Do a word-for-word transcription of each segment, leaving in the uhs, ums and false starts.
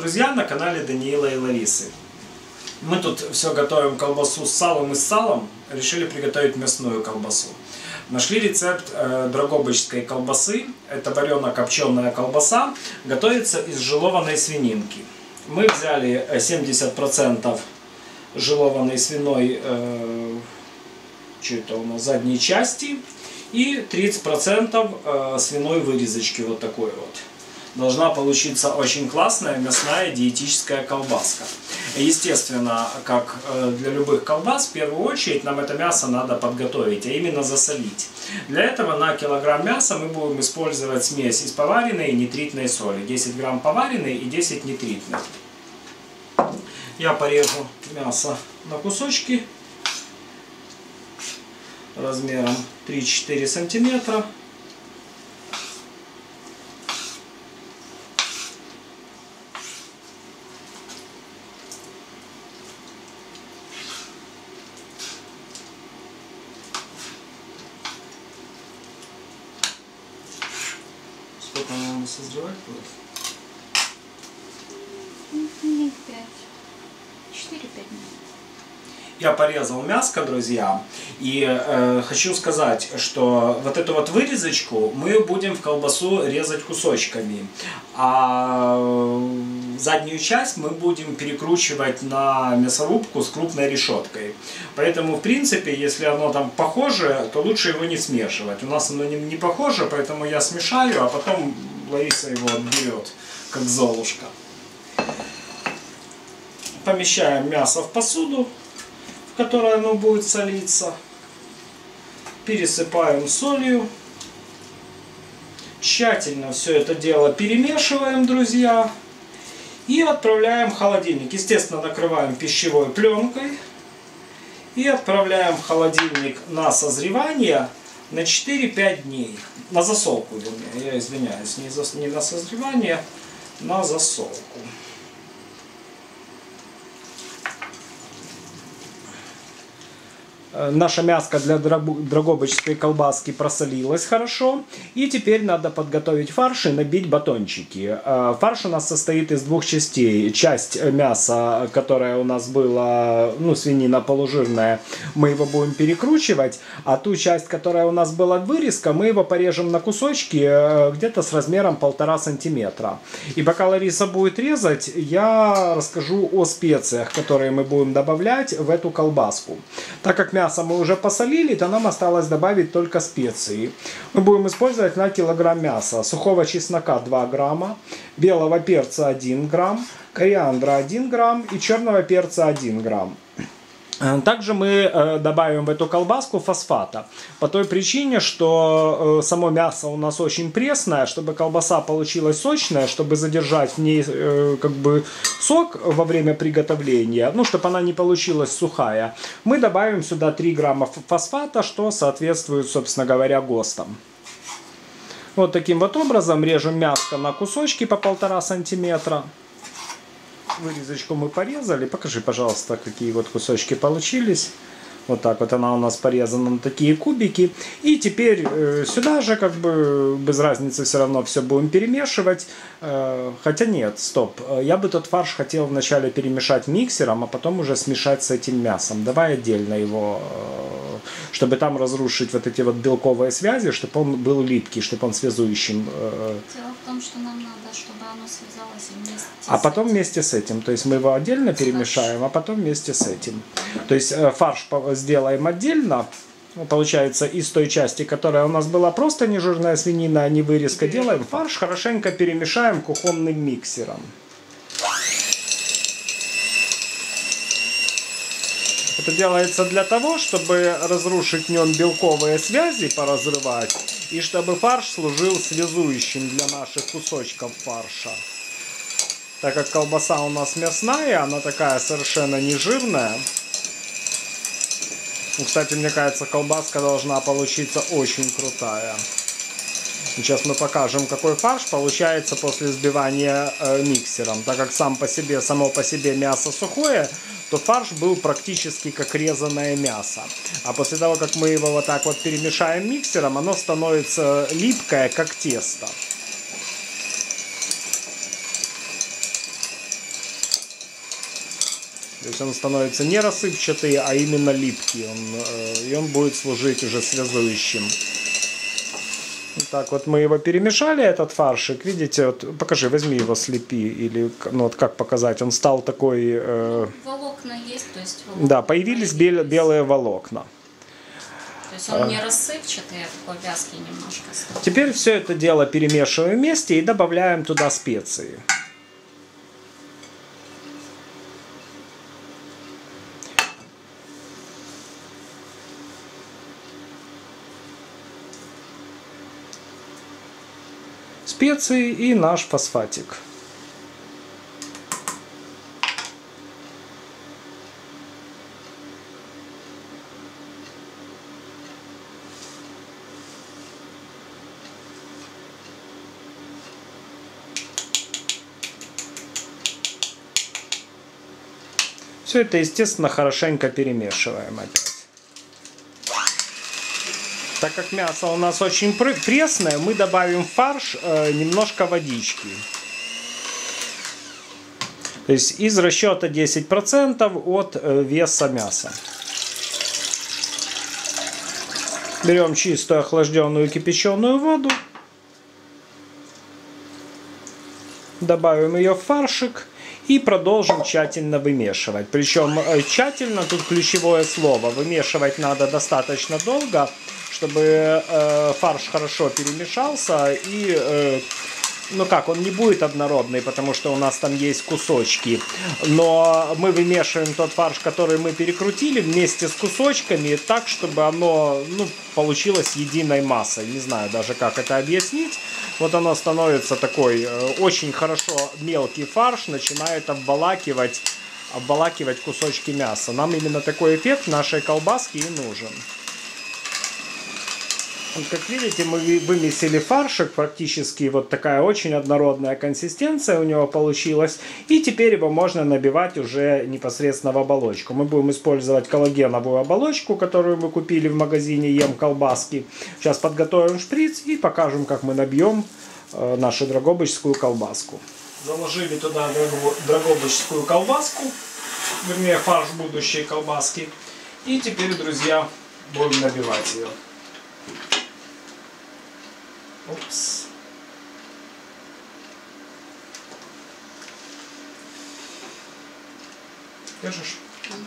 друзья на канале Даниила и Ларисы. Мы тут все готовим колбасу с салом и с салом. Решили приготовить мясную колбасу. Нашли рецепт э, драгобычской колбасы. Это варено-копченая колбаса. Готовится из желованной свининки. Мы взяли семьдесят процентов желованной свиной э, что это у нас, задней части и тридцать процентов э, свиной вырезочки вот такой вот. Должна получиться очень классная мясная диетическая колбаска. Естественно, как для любых колбас, в первую очередь нам это мясо надо подготовить, а именно засолить. Для этого на килограмм мяса мы будем использовать смесь из поваренной и нитритной соли. десять грамм поваренной и десять нитритной. Я порежу мясо на кусочки размером три-четыре сантиметра. Сколько она у нас созревать будет? Минут пять. четыре-пять минут. Я порезал мяско, друзья, и э, хочу сказать, что вот эту вот вырезочку мы будем в колбасу резать кусочками, а заднюю часть мы будем перекручивать на мясорубку с крупной решеткой. Поэтому, в принципе, если оно там похоже, то лучше его не смешивать. У нас оно не, не похоже, поэтому я смешаю, а потом Лариса его отберет, как Золушка. Помещаем мясо в посуду, в которой оно будет солиться. Пересыпаем солью. Тщательно все это дело перемешиваем, друзья. И отправляем в холодильник. Естественно, накрываем пищевой пленкой. И отправляем в холодильник на созревание на четыре-пять дней. На засолку, вернее. Я извиняюсь, не, за, не на созревание, на засолку. Наша мяска для драгобычской колбаски просолилась хорошо. И теперь надо подготовить фарш и набить батончики. Фарш у нас состоит из двух частей. Часть мяса, которая у нас была, ну, свинина полужирная, мы его будем перекручивать. А ту часть, которая у нас была вырезка, мы его порежем на кусочки где-то с размером полтора сантиметра. И пока Лариса будет резать, я расскажу о специях, которые мы будем добавлять в эту колбаску. Так как мясо Мясо мы уже посолили, то нам осталось добавить только специи. Мы будем использовать на килограмм мяса сухого чеснока два грамма, белого перца один грамм, кориандра один грамм и черного перца один грамм. Также мы добавим в эту колбаску фосфата. По той причине, что само мясо у нас очень пресное. Чтобы колбаса получилась сочная, чтобы задержать в ней как бы сок во время приготовления, ну, чтобы она не получилась сухая, мы добавим сюда три грамма фосфата, что соответствует, собственно говоря, ГОСТам. Вот таким вот образом режем мяско на кусочки по полтора сантиметра. Вырезочку мы порезали. Покажи, пожалуйста, какие вот кусочки получились. Вот так вот она у нас порезана на такие кубики. И теперь э, сюда же, как бы, без разницы, все равно все будем перемешивать. Э, хотя нет, стоп. Я бы тот фарш хотел вначале перемешать миксером, а потом уже смешать с этим мясом. Давай отдельно его, э, чтобы там разрушить вот эти вот белковые связи, чтобы он был липкий, чтобы он связующим. Э, Дело в том, что нам надо, чтобы оно связалось вместе. А потом вместе с этим. То есть мы его отдельно перемешаем, а потом вместе с этим. То есть э, фарш сделаем отдельно. Получается, из той части, которая у нас была просто нежирная свинина, а не вырезка, делаем фарш, хорошенько перемешаем кухонным миксером. Это делается для того, чтобы разрушить в нем белковые связи, поразрывать, и чтобы фарш служил связующим для наших кусочков фарша. Так как колбаса у нас мясная, она такая совершенно не жирная. Кстати, мне кажется, колбаска должна получиться очень крутая. Сейчас мы покажем, какой фарш получается после взбивания э, миксером. Так как сам по себе, само по себе мясо сухое, то фарш был практически как резаное мясо. А после того, как мы его вот так вот перемешаем миксером, оно становится липкое, как тесто. То есть он становится не рассыпчатый, а именно липкий. Он, и он будет служить уже связующим. Так вот мы его перемешали, этот фаршик. Видите, вот, покажи, возьми его, слепи. Или, ну вот как показать, он стал такой... Э... Волокна есть, то есть... Волокна да, появились, появились. белые волокна. То есть он не рассыпчатый, а такой вязкий немножко. Теперь все это дело перемешиваем вместе и добавляем туда специи. Специи и наш фосфатик. Все это, естественно, хорошенько перемешиваем опять. Так как мясо у нас очень пресное, мы добавим в фарш э, немножко водички. То есть из расчета десять процентов от э, веса мяса. Берем чистую охлажденную кипяченую воду. Добавим ее в фаршик. И продолжим тщательно вымешивать. Причем тщательно, тут ключевое слово. Вымешивать надо достаточно долго, чтобы э, фарш хорошо перемешался. И, э, ну как, он не будет однородный, потому что у нас там есть кусочки. Но мы вымешиваем тот фарш, который мы перекрутили, вместе с кусочками, так, чтобы оно, ну, получилось единой массой. Не знаю даже, как это объяснить. Вот оно становится такой э, очень хорошо мелкий фарш, начинает обволакивать, обволакивать кусочки мяса. Нам именно такой эффект нашей колбаски и нужен. Как видите, мы вымесили фаршик, практически вот такая очень однородная консистенция у него получилась. И теперь его можно набивать уже непосредственно в оболочку. Мы будем использовать коллагеновую оболочку, которую мы купили в магазине Ем колбаски. Сейчас подготовим шприц и покажем, как мы набьем э, нашу драгобычскую колбаску. Заложили туда драгобычскую колбаску, вернее фарш будущей колбаски. И теперь, друзья, будем набивать ее. Упс. Держишь? Угу.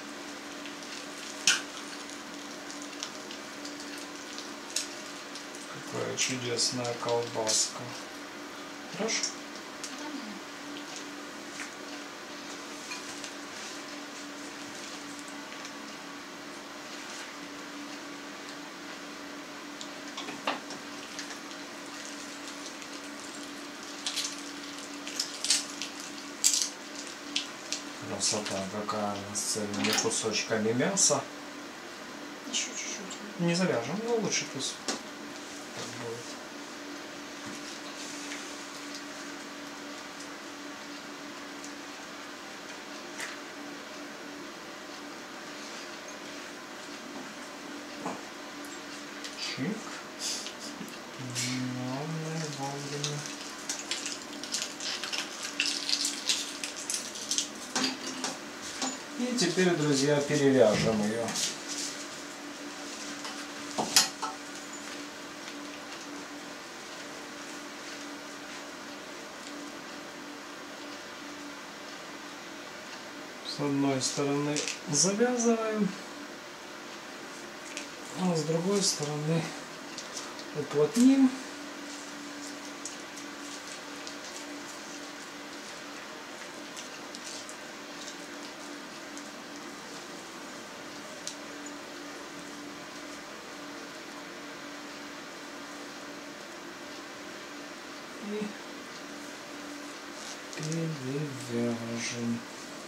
Какая чудесная колбаска. Хорошо? Красота какая с целыми кусочками мяса. Еще чуть-чуть. Не завяжем, но лучше пусть так будет. Чик. Главное вовремя. И теперь, друзья, перевяжем ее. С одной стороны завязываем, а с другой стороны уплотним. И перевяжем.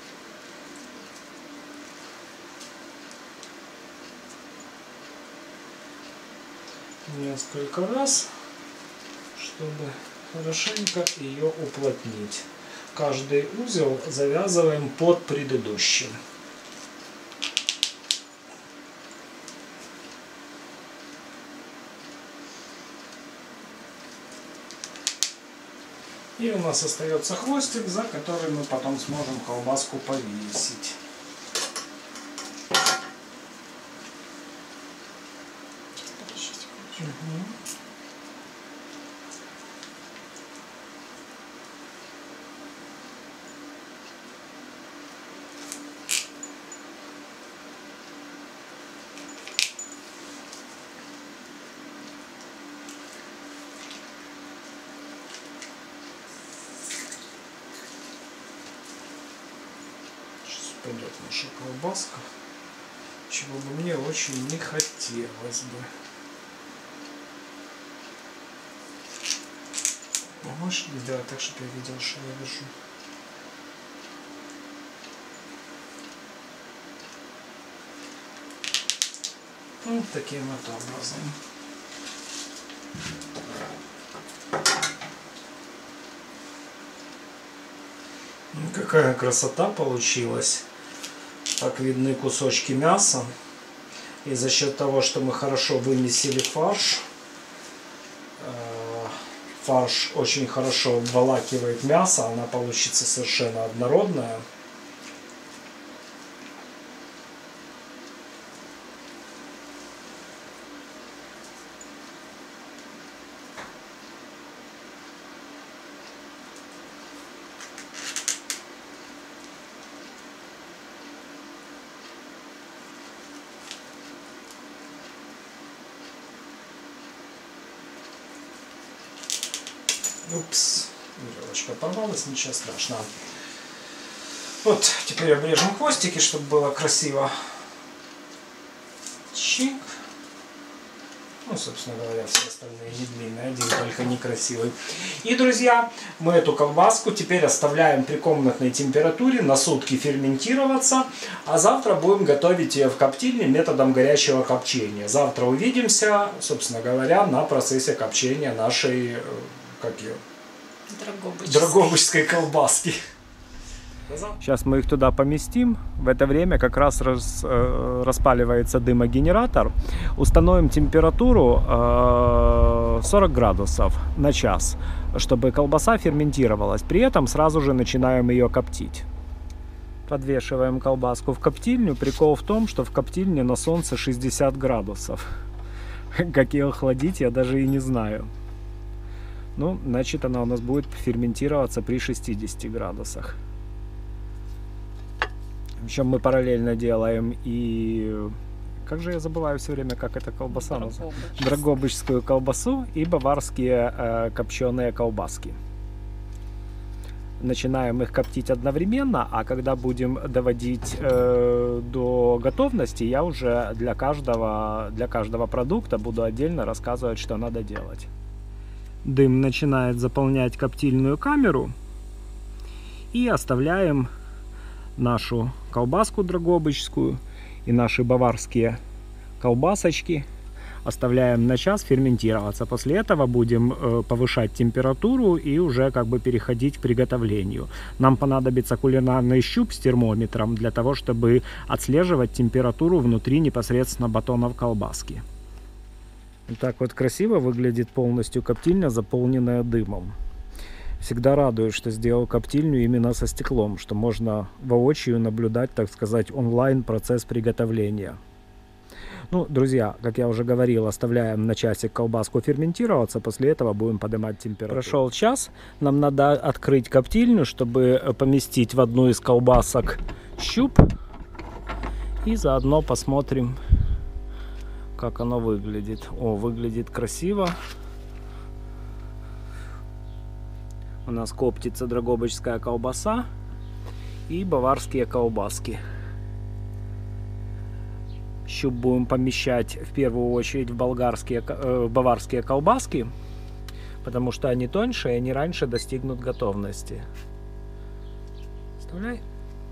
Несколько раз, чтобы хорошенько ее уплотнить. Каждый узел завязываем под предыдущим. И у нас остается хвостик, за который мы потом сможем колбаску повесить. Угу. Пойдет наша колбаска, чего бы мне очень не хотелось бы. Можешь сделать так, чтобы я видел, что я вяжу? Вот таким вот образом. Какая красота получилась. Так видны кусочки мяса. И за счет того, что мы хорошо вымесили фарш, фарш очень хорошо обволакивает мясо, она получится совершенно однородная. Упс, веревочка порвалась, ничего страшного. Вот, теперь обрежем хвостики, чтобы было красиво. Чик. Ну, собственно говоря, все остальные не длинные, один только некрасивый. И, друзья, мы эту колбаску теперь оставляем при комнатной температуре на сутки ферментироваться, а завтра будем готовить ее в коптильне методом горячего копчения. Завтра увидимся, собственно говоря, на процессе копчения нашей, как ее, драгобычской колбаски. Сейчас мы их туда поместим. В это время как раз рас, э, распаливается дымогенератор. Установим температуру э, сорок градусов на час, чтобы колбаса ферментировалась. При этом сразу же начинаем ее коптить. Подвешиваем колбаску в коптильню. Прикол в том, что в коптильне на солнце шестьдесят градусов. Как ее охладить, я даже и не знаю. Ну, значит, она у нас будет ферментироваться при шестидесяти градусах. Причем мы параллельно делаем и... Как же я забываю все время, как эта колбаса называется? Драгобычскую колбасу и баварские э, копченые колбаски. Начинаем их коптить одновременно, а когда будем доводить э, до готовности, я уже для каждого, для каждого продукта буду отдельно рассказывать, что надо делать. Дым начинает заполнять коптильную камеру. И оставляем нашу колбаску драгобычскую и наши баварские колбасочки оставляем на час ферментироваться. После этого будем э, повышать температуру и уже как бы переходить к приготовлению. Нам понадобится кулинарный щуп с термометром для того, чтобы отслеживать температуру внутри непосредственно батонов колбаски. Вот так вот красиво выглядит полностью коптильня, заполненная дымом. Всегда радует, что сделал коптильню именно со стеклом, что можно воочию наблюдать, так сказать, онлайн процесс приготовления. Ну, друзья, как я уже говорил, оставляем на часик колбаску ферментироваться, после этого будем поднимать температуру. Прошел час, нам надо открыть коптильню, чтобы поместить в одну из колбасок щуп. И заодно посмотрим, как оно выглядит. О, выглядит красиво. У нас коптится драгобычская колбаса и баварские колбаски. Щуп будем помещать в первую очередь в, болгарские, э, в баварские колбаски, потому что они тоньше и они раньше достигнут готовности. Вставляй.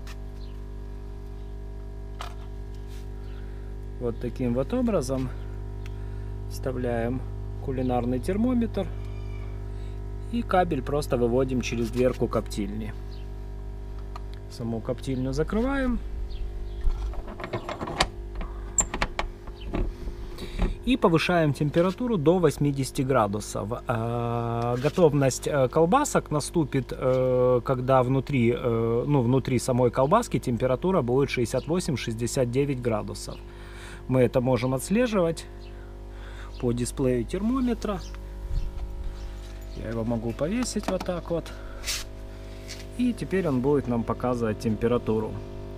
Вот таким вот образом вставляем кулинарный термометр. И кабель просто выводим через дверку коптильни. Саму коптильню закрываем. И повышаем температуру до восьмидесяти градусов. Готовность колбасок наступит, когда внутри, ну, внутри самой колбаски температура будет шестьдесят восемь — шестьдесят девять градусов. Мы это можем отслеживать по дисплею термометра. Я его могу повесить вот так вот. И теперь он будет нам показывать температуру.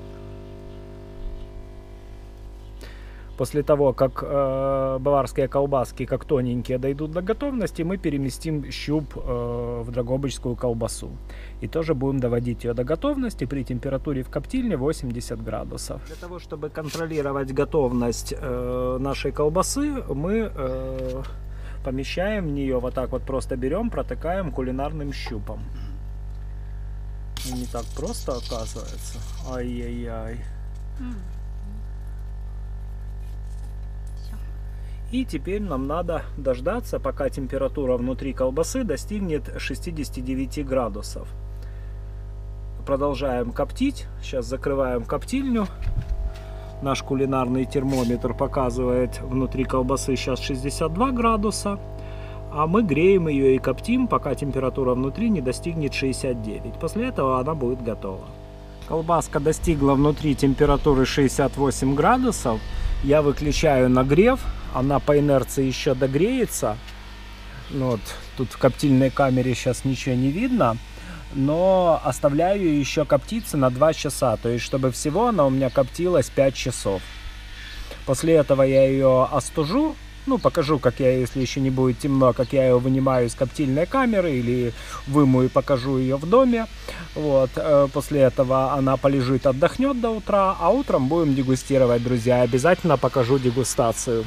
После того, как э, баварские колбаски, как тоненькие, дойдут до готовности, мы переместим щуп э, в драгобычскую колбасу. И тоже будем доводить ее до готовности при температуре в коптильне восемьдесят градусов. Для того, чтобы контролировать готовность э, нашей колбасы, мы э, помещаем в нее, вот так вот просто берем, протыкаем кулинарным щупом. И не так просто, оказывается. Ай-яй-яй. И теперь нам надо дождаться, пока температура внутри колбасы достигнет шестидесяти девяти градусов. Продолжаем коптить. Сейчас закрываем коптильню. Наш кулинарный термометр показывает внутри колбасы сейчас шестьдесят два градуса. А мы греем ее и коптим, пока температура внутри не достигнет шестидесяти девяти. После этого она будет готова. Колбаска достигла внутри температуры шестьдесят восемь градусов. Я выключаю нагрев. Она по инерции еще догреется. Вот, тут в коптильной камере сейчас ничего не видно. Но оставляю ее еще коптиться на два часа. То есть, чтобы всего она у меня коптилась пять часов. После этого я ее остужу. Ну, покажу, как я, если еще не будет темно, как я ее вынимаю из коптильной камеры. Или вымою и покажу ее в доме. Вот. После этого она полежит, отдохнет до утра. А утром будем дегустировать, друзья. Обязательно покажу дегустацию.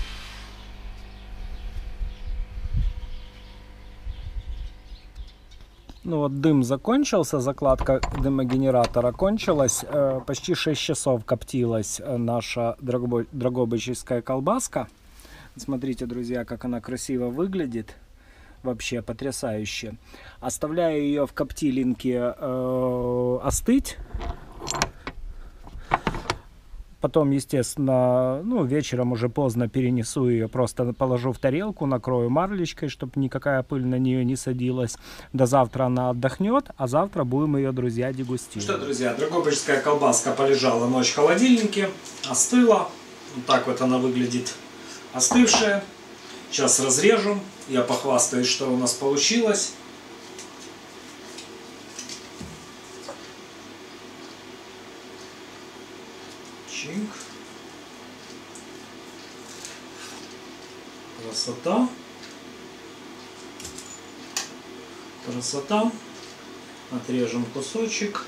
Ну вот дым закончился, закладка дымогенератора кончилась. Почти шесть часов коптилась наша драгобычская колбаска. Смотрите, друзья, как она красиво выглядит. Вообще потрясающе. Оставляю ее в коптилинке э, остыть. Потом, естественно, ну, вечером уже поздно перенесу ее, просто положу в тарелку, накрою марлечкой, чтобы никакая пыль на нее не садилась. До завтра она отдохнет, а завтра будем ее, друзья, дегустировать. Что, друзья, драгобычская колбаска полежала ночь в холодильнике, остыла. Вот так вот она выглядит, остывшая. Сейчас разрежу, я похвастаюсь, что у нас получилось. Чик. Красота. Красота. Отрежем кусочек.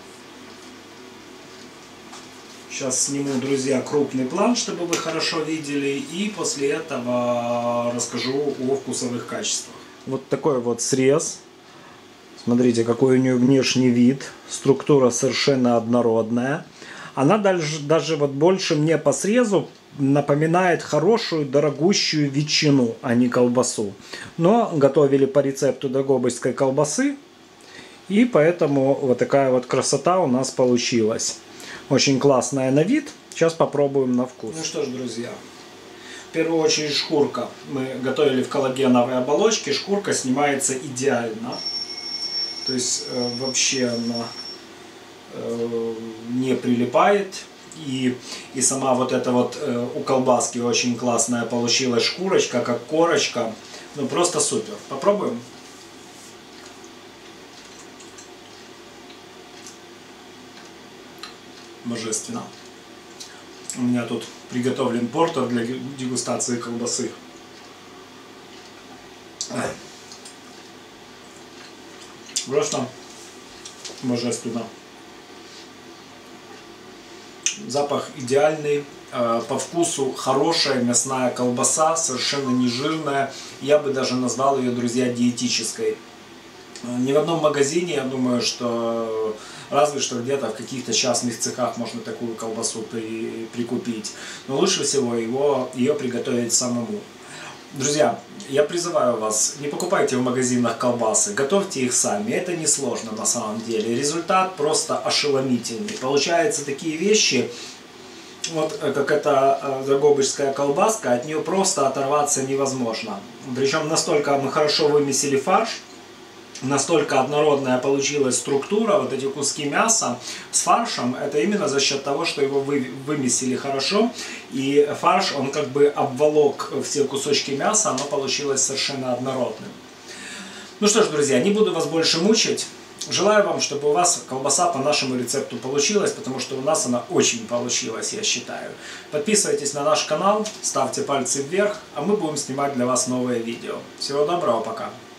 Сейчас сниму, друзья, крупный план, чтобы вы хорошо видели. И после этого расскажу о вкусовых качествах. Вот такой вот срез. Смотрите, какой у нее внешний вид. Структура совершенно однородная. Она даже, даже вот больше мне по срезу напоминает хорошую дорогущую ветчину, а не колбасу. Но готовили по рецепту драгобычской колбасы. И поэтому вот такая вот красота у нас получилась. Очень классная на вид. Сейчас попробуем на вкус. Ну что ж, друзья. В первую очередь шкурка. Мы готовили в коллагеновой оболочке. Шкурка снимается идеально. То есть э, вообще она э, не прилипает. И, и сама вот эта вот э, у колбаски очень классная получилась шкурочка, как корочка. Ну просто супер. Попробуем. Божественно. У меня тут приготовлен портер для дегустации колбасы. Просто божественно. Запах идеальный, по вкусу хорошая мясная колбаса, совершенно не жирная. Я бы даже назвал ее, друзья, диетической. Ни в одном магазине, я думаю, что разве что где-то в каких-то частных цехах можно такую колбасу при, прикупить. Но лучше всего его, ее приготовить самому. Друзья, я призываю вас, не покупайте в магазинах колбасы, готовьте их сами. Это несложно на самом деле. Результат просто ошеломительный. Получаются такие вещи, вот как эта драгобычская колбаска, от нее просто оторваться невозможно. Причем настолько мы хорошо вымесили фарш, настолько однородная получилась структура, вот эти куски мяса с фаршем, это именно за счет того, что его вы, вымесили хорошо, и фарш, он как бы обволок все кусочки мяса, оно получилось совершенно однородным. Ну что ж, друзья, не буду вас больше мучить. Желаю вам, чтобы у вас колбаса по нашему рецепту получилась, потому что у нас она очень получилась, я считаю. Подписывайтесь на наш канал, ставьте пальцы вверх, а мы будем снимать для вас новые видео. Всего доброго, пока!